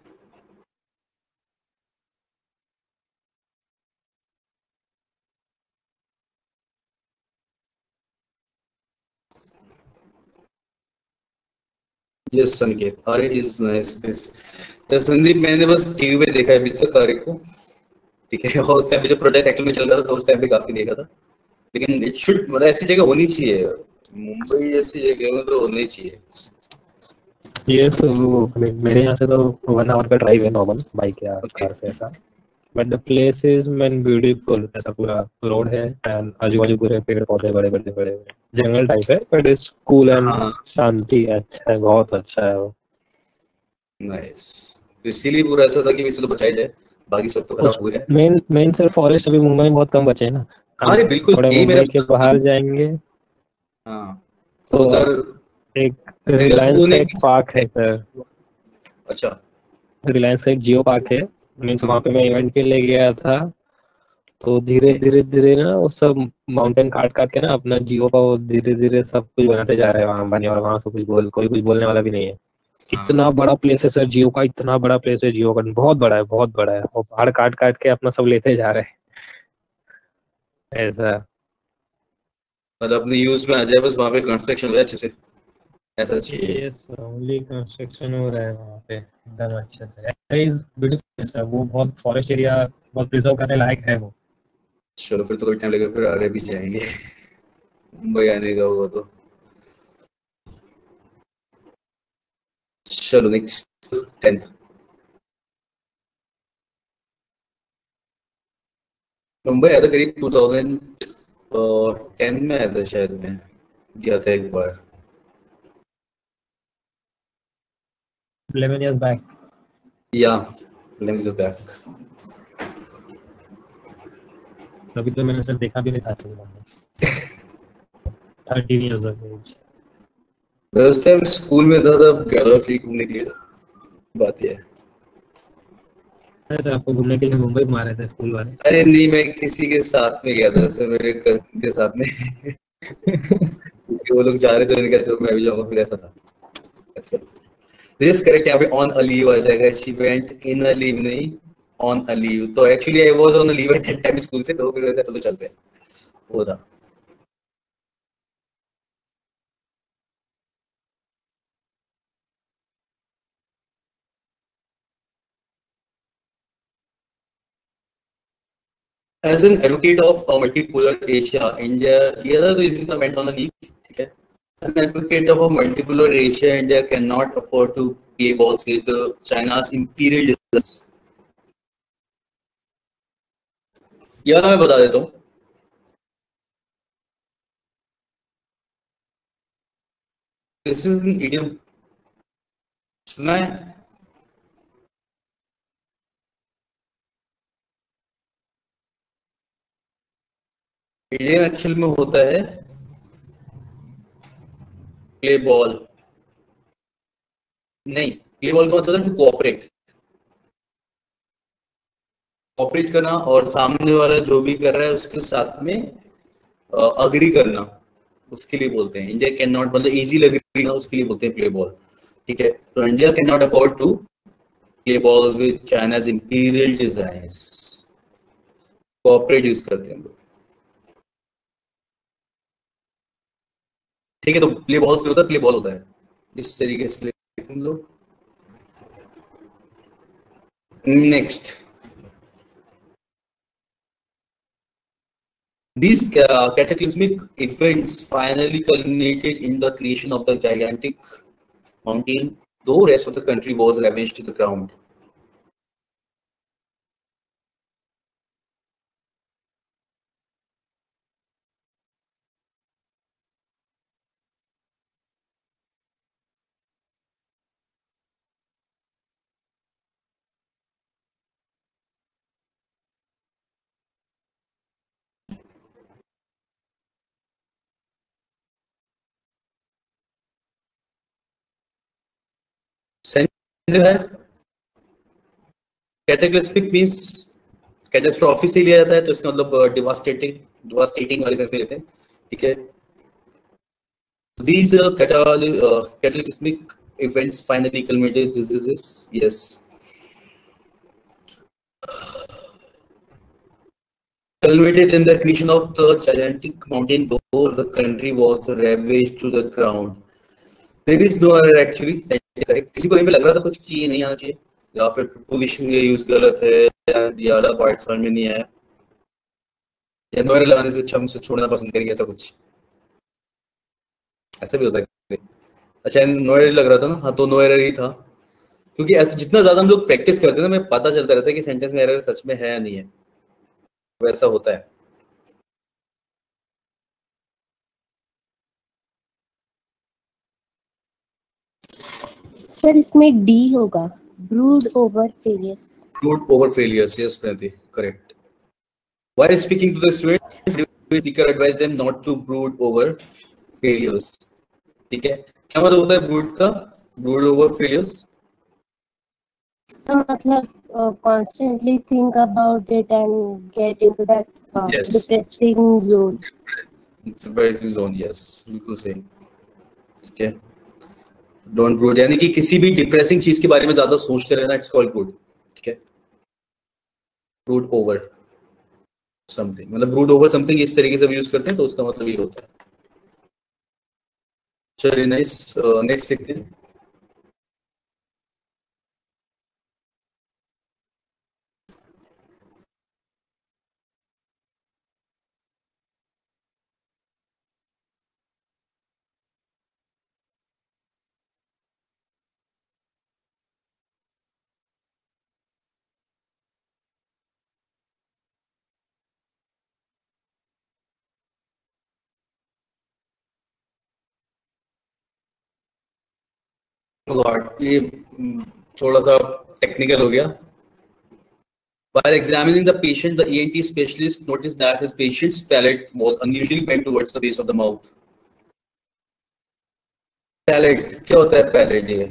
Yes Sanket, Arya is nice this. Sandeep मैंने बस टीवी पे देखा है अभी तक आर्य को, ठीक है। और उस टाइम पे जो प्रोटेस्ट एक्चुअल में चल रहा था तो उस टाइम पे काफी देखा था। लेकिन इट शुड, मतलब ऐसी जगह होनी चाहिए, मुंबई जैसी जगह में तो होनी चाहिए। ये तो मे- मेरे यहाँ से तो वन आवर का ड्राइव है नॉर्मल बाइक या Okay. कार से ऐसा। But the place is man beautiful, ऐसा पूरा रोड है एंड आजू बाजू पूरे पेड़ पौधे बड़े बड़े बड़े बड़े जंगल टाइप है, बट इट्स कूल एंड हाँ शांति है, अच्छा है, बहुत अच्छा है वो। नाइस। तो इसीलिए पूरा ऐसा था कि इसे तो बचाया जाए, बाकी सब तो खराब हुआ है। मेन मेन सिर्फ फॉरेस्ट अभी मुंबई में बहुत कम बचे हैं ना। हम अरे बिल्कुल, थोड़े यही मेरा मुंबई के बाहर जाएंगे हाँ, तो तो उधर एक मेरे ख्याल से रिलायंस का पुणे एक की पार्क है सर, अच्छा रिलायंस का एक जियो पार्क है, मीन्स हाँ वहाँ पे मैं इवेंट के लिए गया था। तो धीरे धीरे धीरे ना वो सब माउंटेन काट काट के ना अपना जियो का वो धीरे धीरे सब कुछ बनाते जा रहे हैं वहाँ बने, और वहाँ से कुछ बोल कोई कुछ बोलने वाला भी नहीं है। हाँ इतना बड़ा प्लेस है सर जियो का, इतना बड़ा प्लेस है जियो का, बहुत बड़ा है बहुत बड़ा है, और पहाड़ काट काट के अपना सब लेते जा रहे हैं ऐसा। मतलब अपने यूज में आ जाए, बस वहाँ पे कंस्ट्रक्शन हो जाए अच्छे से, ऐसा चाहिए। यस ओनली कंस्ट्रक्शन हो रहा है वहाँ पे एकदम अच्छे से। इज ब्यूटीफुल सर, वो बहुत फॉरेस्ट एरिया बहुत प्रिजर्व करने लायक है वो। चलो फिर तो कोई टाइम लगेगा, फिर आगे भी जाएंगे मुंबई आने का होगा तो। चलो नेक्स्ट टेंथ। मुंबई आया था करीब टू थाउजेंड टेन में आया था शायद, मैं गया था एक बार। Eleven years back. या लेट्स गो बैक। तभी तो मैंने सर देखा भी नहीं था थर्टीन इयर्स ऑफ एज। मैं उस टाइम स्कूल में था, तब गया था फ्री घूमने के लिए, बात ये है। सर आपको घूमने के लिए मुंबई घुमा रहे थे स्कूल वाले? अरे नहीं, मैं किसी के साथ में गया था सर, मेरे कजिन के साथ में क्योंकि वो लोग जा रहे थे, मैंने कहा चलो मैं भी जाऊंगा, फिर ऐसा था। दिस करेक्ट, यहाँ पे ऑन अ लीव आ जाएगा, she went in a leave नहीं ऑन अ लीव। तो actually I was on a leave at that time school से, तो फिर चलो चलते हैं, वो था। As an advocate of uh, multipolar Asia, India, ये था तो इसी से went on a leave, ठीक है। As an advocate of a multipolar Asia, India cannot afford to play balls with uh, China's imperial desires. यह मैं बता देता हूँ, दिस इज एन इडियम, सुना है? इडियम एक्चुअल में होता है प्ले बॉल नहीं, प्ले बॉल का मतलब है टू कोऑपरेट, कोऑपरेट करना और सामने वाला जो भी कर रहा है उसके साथ में अग्री करना, उसके लिए बोलते हैं। इंडिया कैन नॉट, मतलब इजी लग रही है उसके लिए बोलते हैं प्ले बॉल, ठीक है। तो India can not afford to play ball with China's imperial designs, cooperate use करते हैं लोग, ठीक है। तो प्ले बॉल से होता है, प्ले बॉल होता है इस तरीके से हम लोग। Next, these uh, cataclysmic events finally culminated in the creation of the gigantic mountain, though rest of the country was ravaged to the ground. जो है कैटेक्लिस्मिक मींस कैटास्ट्रॉफी से लिया जाता है, तो इसका मतलब डिवास्टेटिंग डिवास्टेटिंग वाले सेंस में लेते हैं, ठीक है। These uh, uh, cataclysmic events finally culminated. This is this, yes. Culminated in the creation of the gigantic mountain, though the country was ravaged to the ground. There is no error actually. किसी को नहीं लग रहा था कुछ कि ये नहीं आना चाहिए, या फिर पोजीशन ये यूज गलत है, या वाला पार्ट समझ में नहीं आया, या नो एरर लगाने से अच्छा हमसे छोड़ना पसंद करेंगे, ऐसा कुछ, ऐसा भी होता है। अच्छा, नो एरर लग रहा था ना, हाँ तो नो एरर ही था, क्योंकि ऐसे जितना ज्यादा हम लोग प्रैक्टिस करते हैं ना, हमें पता चलता रहता है कि सेंटेंस में एरर सच में है या नहीं है, वैसा होता है। सर इसमें डी होगा, brood over failures. Brood over failures, yes Pranati, correct. While speaking to the students, the speaker advised them not to brood over failures, ठीक है। क्या मतलब होता है ब्रूड का, ब्रूड ओवर फेलियर्स? सर मतलब constantly think about it and get into that uh, Yes. depressing zone. It's a depressing zone, yes, बिल्कुल सही, ठीक है। डोंट ब्रूड यानी कि किसी भी डिप्रेसिंग चीज के बारे में ज्यादा सोचते रहना, इट्स कॉल्ड ब्रूड, ठीक है। ब्रूड ओवर समथिंग, मतलब ब्रूड ओवर समथिंग इस तरीके से भी यूज करते हैं, तो उसका मतलब ये होता है। चलिए नाइस, नेक्स्ट देखते हैं। ये थोड़ा सा टेक्निकल हो गया। While examining the patient, the E N T specialist noticed that his patient's palate was unusually bent towards the base of the mouth. Palate क्या होता है? Palate ये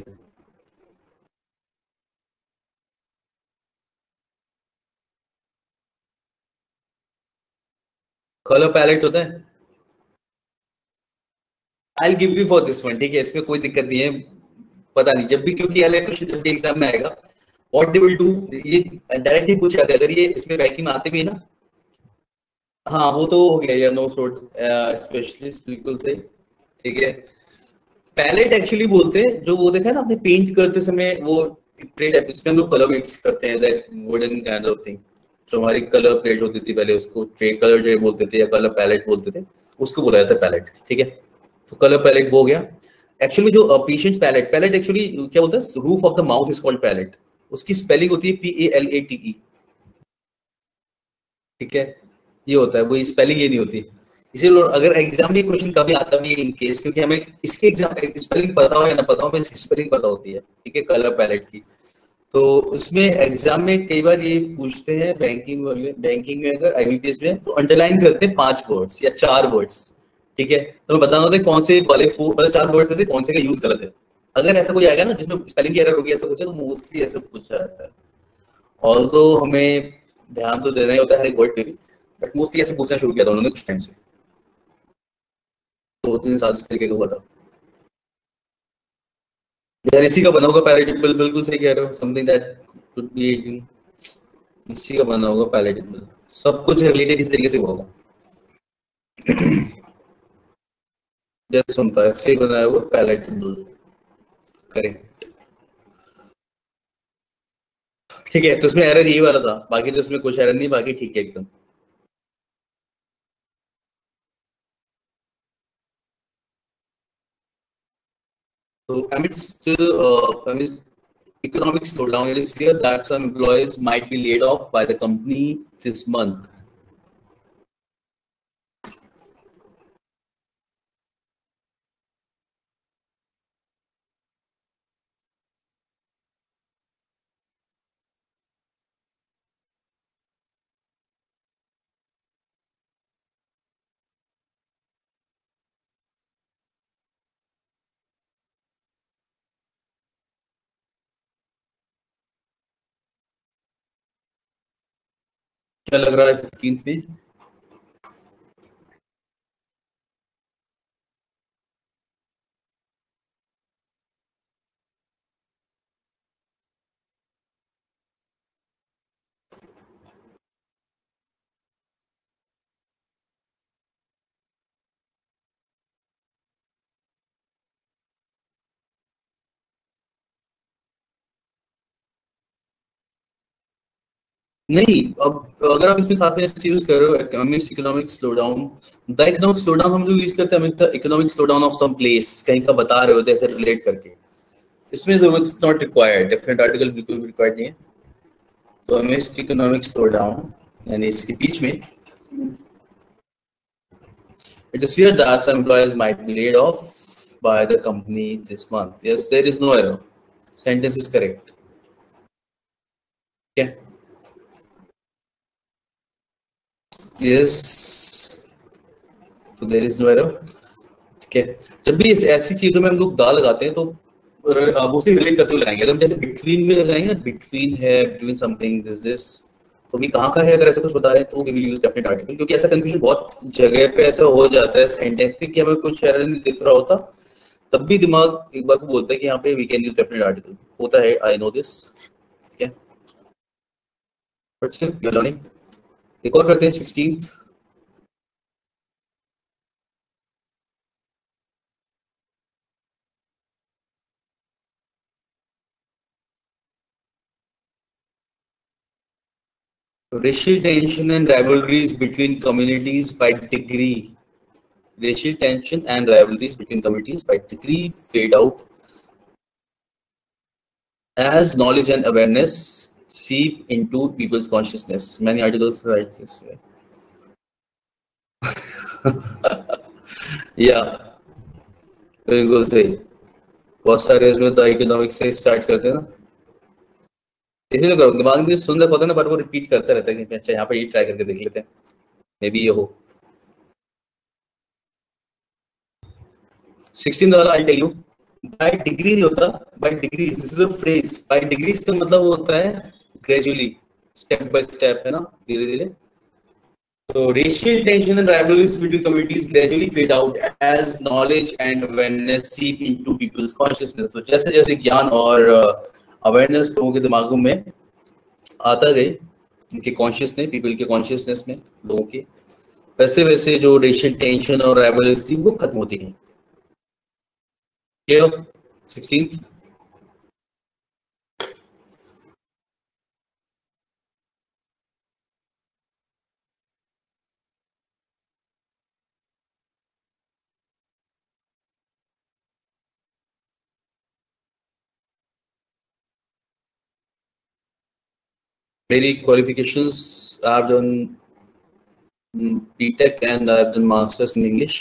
color palette होता है। I'll give you for this one, ठीक है, इसमें कोई दिक्कत नहीं है। पता नहीं, जब भी क्योंकि ये क्वेश्चन जब भी एग्जाम में आएगा, व्हाट दे विल डू, ये डायरेक्टली पूछ जाते हैं। अगर ये इसमें बैंकिंग में आते भी है ना, हाँ वो तो हो गया यार, नो फ्रॉड स्पेशलिस्ट, बिल्कुल सही, ठीक है। पैलेट एक्चुअली बोलते हैं, जो वो देखा है ना आपने पेंट करते समय, वो प्लेट है इसमें हम लोग कलर मिक्स करते हैं, that wooden kind of thing, जो हमारी कलर प्लेट होती थी पहले, उसको ट्रे कलर ट्रे बोलते थे या कलर पैलेट बोलते थे, उसको बोला जाता है पैलेट, ठीक है। तो कलर पैलेट वो हो गया। एक्चुअली जो पेशेंट्स पैलेट, पैलेट एक्चुअली क्या बोलते हैं, roof of the mouth is called palate, उसकी स्पेलिंग होती है P A L A T E, ठीक है, ये होता है, वो स्पेलिंग ये नहीं होती। इसीलिए अगर एग्जाम में क्वेश्चन कभी आता भी है इन केस, क्योंकि हमें इसके एग्जाम स्पेलिंग पता हो या ना पता हो, हमें इसकी स्पेलिंग पता होती है, ठीक है, कलर पैलेट की। तो उसमें एग्जाम में कई बार ये पूछते हैं, बैंकिंग वाले बैंकिंग में अगर आई बी पी एस में, तो अंडरलाइन करते हैं पांच वर्ड्स या चार वर्ड्स, ठीक है, तो मैं बताऊंगा कि कौन से वाले फोर मतलब चार वर्ड्स में से कौन से का यूज गलत है। अगर ऐसा कोई आएगा ना जिसमें स्पेलिंग की एरर होगी ऐसा कुछ है, तो मोस्टली ऐसा पूछा जाता है। और तो हमें ध्यान तो देना ही होता है हर एक वर्ड पे भी, बट मोस्टली ऐसे पूछना शुरू किया था उन्होंने कुछ टाइम से, दो तीन साल से तरीके का हुआ था। यार इसी का बना होगा पैलेटेबल, बिल्कुल सही कह रहे हो, समथिंग दैट कुड बी, इसी का बना होगा पैलेटेबल, सब कुछ रिलेटेड इस तरीके से होगा। जैसे सुनता है सही बनाया होगा पैलेटेबल, करेक्ट। ठीक है, तो उसमें एरर यही वाला था, बाकी तो उसमें कुछ एरर नहीं, बाकी ठीक है एकदम। So amidst uh, amidst economic slowdown, it is fear that some employees might be laid off by the company this month. क्या लग रहा है फिफ्टींथ में? नहीं, अब अगर आप इसमें साथ में ऐसे यूज कर रहे हो economic slowdown, the economic slowdown हम लोग यूज करते हैं the economic slowdown of some place, कहीं का बता रहे होते हैं ऐसे रिलेट करके, इसमें जरूरत नॉट रिक्वायर्ड, डेफिनेट आर्टिकल बिल्कुल रिक्वायर्ड नहीं है। तो हमें इकोनॉमिक स्लोडाउन यानी इसके बीच में it is feared that some employees might be laid off by the company this month. Yes, there is no error, sentence is correct. Okay. Yes, तो there is no error. ठीक है, जब भी इस ऐसी चीजों में हम लोग दा लगाते हैं तो मोस्टली रिलेट करते हुए लगाएंगे। अगर हम जैसे बिटवीन में लगाएंगे, बिटवीन है, बिटवीन समथिंग दिस दिस, तो भी कहाँ का है, अगर ऐसा कुछ बता रहे हैं तो we will use definite article, क्योंकि ऐसा कंफ्यूजन बहुत जगह पे ऐसा हो जाता है सेंटेंस पे कि हमें कुछ एरर नहीं दिख रहा होता, तब भी दिमाग एक बार को बोलता है कि यहाँ पे we can use definite article, होता है, आई नो दिस। ठीक है, but still you are learning. एक और करते हैं sixteen. Racial tension and rivalries between communities by degree. Racial tension and rivalries between communities by degree fade out as knowledge and awareness seep into people's consciousness. Many articles write this way. Yeah, बिल्कुल सही। बहुत सारे इसमें तो economics से start करते हैं ना, इसीलिए करो, दिमाग में सुन रखा होता है ना, पर वो रिपीट करता रहता है कि अच्छा यहाँ पे ये ट्राई करके देख लेते हैं, मे बी ये हो। सिक्सटीन वाला I tell you, by degree नहीं होता, by degree this is a phrase, by degree का मतलब होता है ग्रेजुअली, स्टेप बाय स्टेप, है ना, धीरे धीरे। So racial tension and rivalries between communities gradually fade out as knowledge and awareness seep into people's consciousness. तो जैसे जैसे ज्ञान और अवेयरनेस लोगों के दिमागों में आता गई, उनके कॉन्शियस में, पीपल के कॉन्शियसनेस में, लोगों के, वैसे वैसे जो रेशियल टेंशन और राइवलरीज थी वो खत्म होती गई। क्लियर? सिक्सटीन्थ मेरी qualifications, I have done B Tech and I have done Masters in English.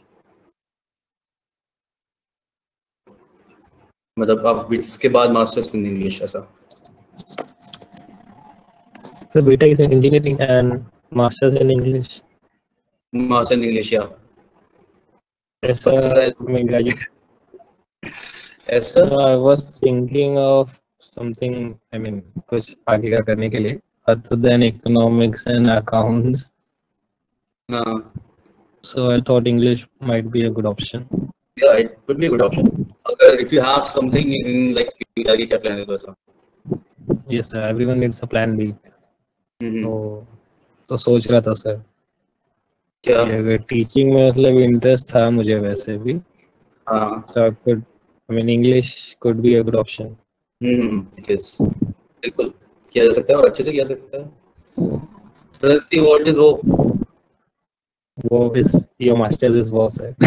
मतलब आप इसके बाद Masters in English ऐसा? So B Tech is in engineering and Masters in English. Masters in English, yeah. ऐसा Personal- मैं graduate ऐसा I was thinking of something, I mean कुछ आगे का करने के लिए other than economics and accounts, हाँ, so I thought English might be a good option. yeah, it could be a good option. अगर if you have something in like आगे क्या plan है तो ऐसा? Yes sir, everyone needs a plan B. हम्म, तो तो सोच रहा था सर क्या? कि अगर टीचिंग में मतलब इंटरेस्ट था मुझे वैसे भी, हाँ, so I could, I mean English could be a good option. Hmm, yes, बिल्कुल किया जा सकता है और अच्छे से किया जा सकता है. प्रति what is वो? वो is your masters is वो सर.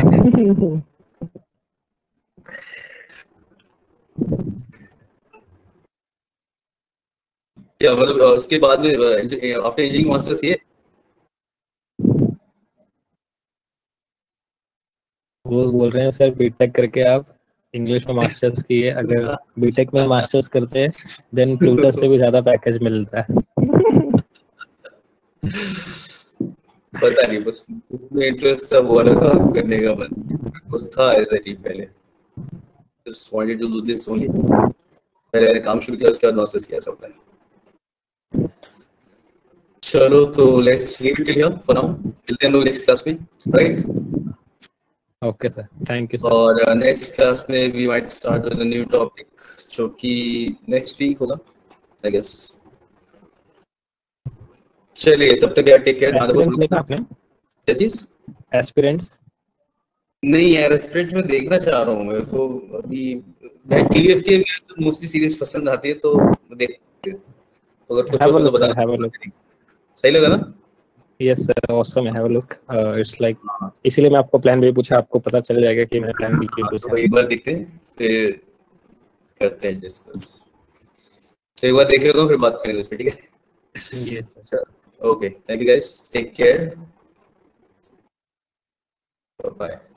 क्या मतलब अ, उसके बाद में आफ्टर इंजीनियरिंग मास्टर्स ये वो बोल रहे हैं सर बीटेक करके आप इंग्लिश में मास्टर्स किए, अगर बीटेक में मास्टर्स करते हैं देन प्लूटस से भी ज्यादा पैकेज मिलता है. पता नहीं, बस उसमें इंटरेस्ट था वो वाला काम करने का मन वो था ऐसे ही पहले. Just wanted to do this only. पहले मैंने काम शुरू किया उसके बाद मास्टर्स किया सब था. चलो तो let's leave it here for now. मिलते हैं हम लोग नेक्स्ट क्लास में, right? Okay sir, thank you sir. और नेक्स्ट क्लास में we might start with a new topic जो कि नेक्स्ट वीक होगा आई गेस. चलिए तब तक यार टेक केयर. एस्पिरेंट्स देखा आपने? क्या चीज? एस्पिरेंट्स नहीं यार, एस्पिरेंट्स में देखना चाह रहा हूँ मैं तो. अभी मैं टीवीएफ के मोस्टली सीरीज पसंद आती है तो देख, तो अगर कुछ हैव अ हो तो लुक बता. Sir, have a look. सही लगा ना? Yes sir, awesome, have a look. It's like, इसीलिए मैं आपको प्लान बी पूछा, आपको पता चल जाएगा कि मैं प्लान बी क्यों तो पूछा. एक बार देखते हैं फिर करते हैं डिस्कस. तो एक बार देख लेता हूँ फिर बात करेंगे उस पर, ठीक है? Yes sir. Okay, thank you guys, take care, bye.